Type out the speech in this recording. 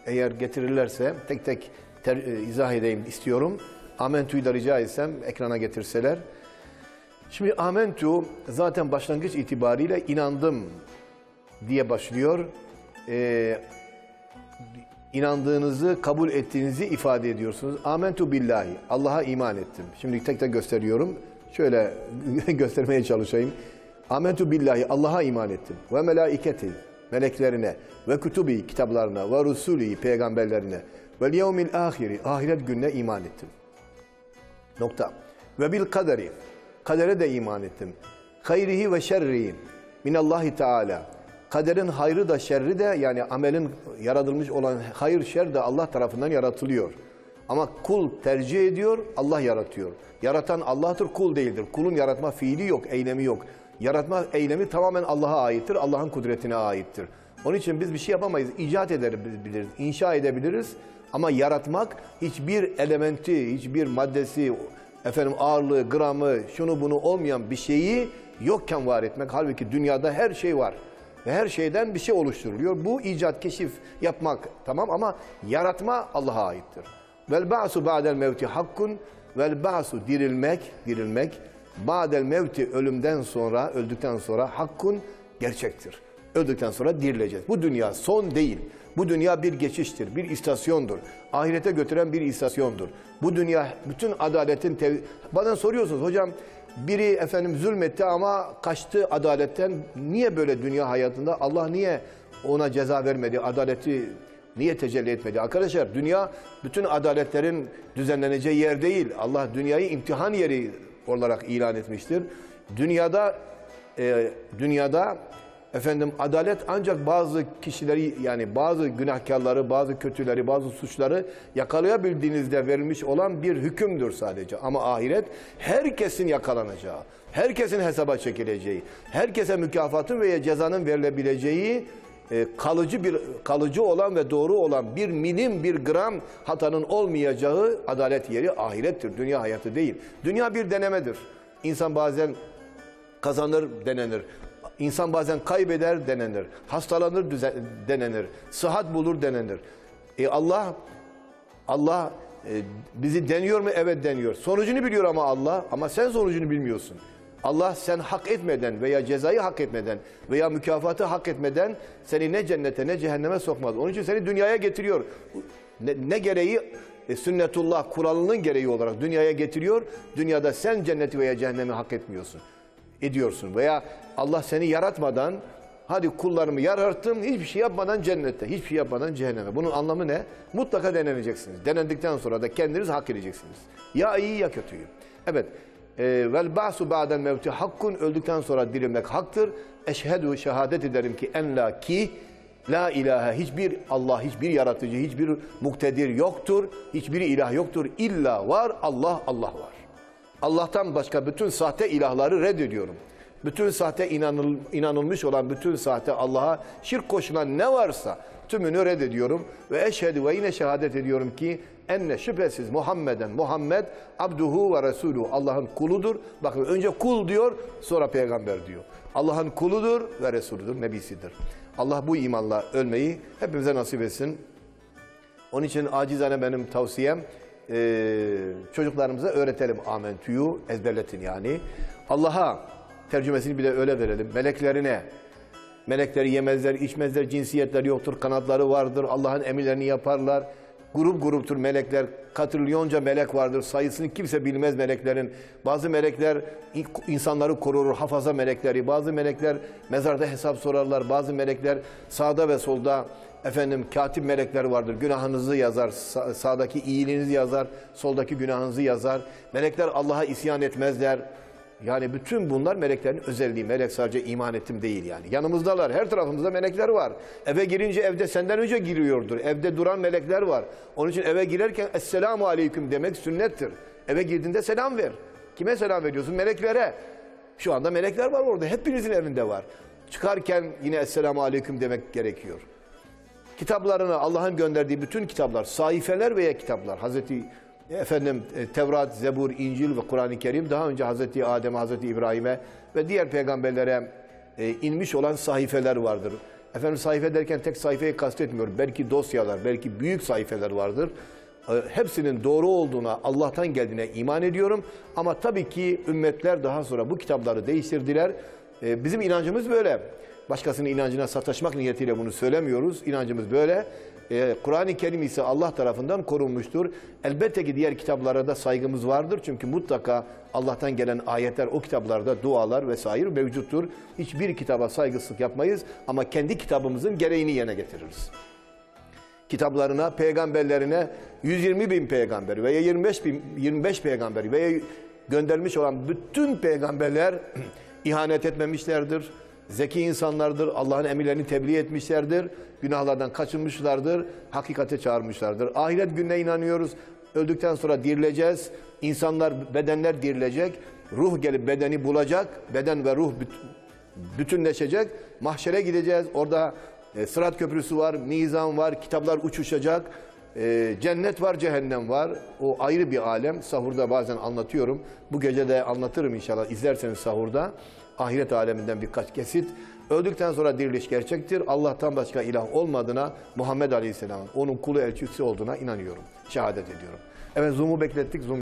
eğer getirirlerse tek tek izah edeyim istiyorum. Amentu'yu da rica etsem ekrana getirseler. Şimdi amentu zaten başlangıç itibariyle inandım diye başlıyor. İnandığınızı, kabul ettiğinizi ifade ediyorsunuz. Amentu billahi, Allah'a iman ettim. Şimdi tek tek gösteriyorum. Şöyle göstermeye çalışayım. Amentu billahi, Allah'a iman ettim. Ve melaiketi, meleklerine, ve kutubi, kitaplarına, ve rusuli, peygamberlerine, ve yevmil ahiri, ahiret gününe iman ettim. Nokta. Ve bil kaderi, kadere de iman ettim. Hayrihi ve şerrihi, minallahi teala. Kaderin hayrı da şerri de, yani amelin yaratılmış olan hayır şer de Allah tarafından yaratılıyor. Ama kul tercih ediyor, Allah yaratıyor. Yaratan Allah'tır, kul değildir. Kulun yaratma fiili yok, eylemi yok. Yaratma eylemi tamamen Allah'a aittir, Allah'ın kudretine aittir. Onun için biz bir şey yapamayız, icat edebiliriz, inşa edebiliriz. Ama yaratmak hiçbir elementi, hiçbir maddesi, ağırlığı, gramı, şunu bunu olmayan bir şeyi yokken var etmek. Halbuki dünyada her şey var. Ve her şeyden bir şey oluşturuluyor. Bu icat, keşif yapmak tamam ama yaratma Allah'a aittir. Vel ba'su ba'del mevti hakkun, vel ba'su dirilmek ba'del mevti ölümden sonra, öldükten sonra hakkun gerçektir. Öldükten sonra dirileceğiz. Bu dünya son değil. Bu dünya bir geçiştir, bir istasyondur. Ahirete götüren bir istasyondur. Bu dünya bütün adaletin bana soruyorsunuz hocam, biri zulmetti ama kaçtı adaletten. Niye böyle dünya hayatında? Allah niye ona ceza vermedi? Adaleti niye tecelli etmedi? Arkadaşlar dünya bütün adaletlerin düzenleneceği yer değil. Allah dünyayı imtihan yeri olarak ilan etmiştir. Dünyada adalet ancak bazı kişileri, yani bazı günahkarları, bazı kötüleri, bazı suçları yakalayabildiğinizde verilmiş olan bir hükümdür sadece. Ama ahiret herkesin yakalanacağı, herkesin hesaba çekileceği, herkese mükafatın veya cezanın verilebileceği kalıcı olan ve doğru olan bir milim, bir gram hatanın olmayacağı adalet yeri ahirettir. Dünya hayatı değil. Dünya bir denemedir. İnsan bazen kazanır, denenir. İnsan bazen kaybeder, denenir. Hastalanır, denenir. Sıhhat bulur, denenir. Allah bizi deniyor mu? Evet deniyor. Sonucunu biliyor ama sen sonucunu bilmiyorsun. Allah sen hak etmeden veya cezayı hak etmeden veya mükafatı hak etmeden seni ne cennete ne cehenneme sokmaz. Onun için seni dünyaya getiriyor. Ne gereği? Sünnetullah kuralının gereği olarak dünyaya getiriyor. Dünyada sen cenneti veya cehennemi hak ediyorsun. Veya Allah seni yaratmadan, hadi kullarımı yarattım, hiçbir şey yapmadan cennette, hiçbir şey yapmadan cehenneme. Bunun anlamı ne? Mutlaka deneneceksiniz. Denendikten sonra da kendiniz hak edeceksiniz. Ya iyi ya kötüyü. Evet. Vel ba'su ba'den mevti hakkun, öldükten sonra dirilmek haktır. Eşhedü, şehadet ederim ki la ilahe, hiçbir Allah, hiçbir yaratıcı, hiçbir muktedir yoktur. Hiçbir ilah yoktur. İlla var, Allah var. Allah'tan başka bütün sahte ilahları reddediyorum. Bütün sahte inanılmış olan bütün sahte Allah'a şirk koşulan ne varsa tümünü reddediyorum. Ve eşhedü, ve yine şehadet ediyorum ki enne, şüphesiz Muhammed abduhu ve resuluhu, Allah'ın kuludur. Bakın önce kul diyor, sonra peygamber diyor. Allah'ın kuludur ve resuludur, nebisidir. Allah bu imanla ölmeyi hepimize nasip etsin. Onun için acizane benim tavsiyem, çocuklarımıza öğretelim amentüyü, ezberletin yani. Allah'a, tercümesini bir de öyle verelim, meleklerine. Melekleri yemezler, içmezler, cinsiyetleri yoktur, kanatları vardır, Allah'ın emirlerini yaparlar. Grup gruptur melekler, katrilyonca melek vardır, sayısını kimse bilmez meleklerin. Bazı melekler insanları korur, hafaza melekleri, bazı melekler mezarda hesap sorarlar, bazı melekler sağda ve solda katip melekler vardır, günahınızı yazar, sağdaki iyiliğinizi yazar, soldaki günahınızı yazar. Melekler Allah'a isyan etmezler. Yani bütün bunlar meleklerin özelliği. Melek sadece iman ettim değil yani. Yanımızdalar. Her tarafımızda melekler var. Eve girince evde senden önce giriyordur. Evde duran melekler var. Onun için eve girerken Esselamu Aleyküm demek sünnettir. Eve girdiğinde selam ver. Kime selam veriyorsun? Meleklere. Şu anda melekler var orada. Hepinizin evinde var. Çıkarken yine Esselamu Aleyküm demek gerekiyor. Kitaplarını, Allah'ın gönderdiği bütün kitaplar, sahifeler veya kitaplar, Tevrat, Zebur, İncil ve Kur'an-ı Kerim daha önce Hazreti Adem'e, Hazreti İbrahim'e ve diğer peygamberlere inmiş olan sahifeler vardır. Efendim sayfa derken tek sayfayı kastetmiyorum. Belki dosyalar, belki büyük sayfeler vardır. Hepsinin doğru olduğuna, Allah'tan geldiğine iman ediyorum. Ama tabii ki ümmetler daha sonra bu kitapları değiştirdiler. Bizim inancımız böyle. Başkasının inancına sataşmak niyetiyle bunu söylemiyoruz. İnancımız böyle. Kur'an-ı Kerim ise Allah tarafından korunmuştur. Elbette ki diğer kitaplara da saygımız vardır. Çünkü mutlaka Allah'tan gelen ayetler o kitaplarda dualar vesaire mevcuttur. Hiçbir kitaba saygısızlık yapmayız ama kendi kitabımızın gereğini yerine getiririz. Kitaplarına, peygamberlerine 120 bin peygamber veya 25 peygamber veya göndermiş olan bütün peygamberler ihanet etmemişlerdir. Zeki insanlardır, Allah'ın emirlerini tebliğ etmişlerdir, günahlardan kaçınmışlardır, hakikate çağırmışlardır. Ahiret gününe inanıyoruz, öldükten sonra dirileceğiz, insanlar, bedenler dirilecek, ruh gelip bedeni bulacak, beden ve ruh bütünleşecek, mahşere gideceğiz, orada Sırat Köprüsü var, mizan var, kitaplar uçuşacak, cennet var, cehennem var, o ayrı bir alem. Sahurda bazen anlatıyorum, bu gece de anlatırım inşallah, izlerseniz sahurda. Ahiret aleminden birkaç kesit. Öldükten sonra diriliş gerçektir. Allah'tan başka ilah olmadığına, Muhammed Aleyhisselam'ın onun kulu elçisi olduğuna inanıyorum. Şehadet ediyorum. Evet, Zoom'u beklettik. Zoom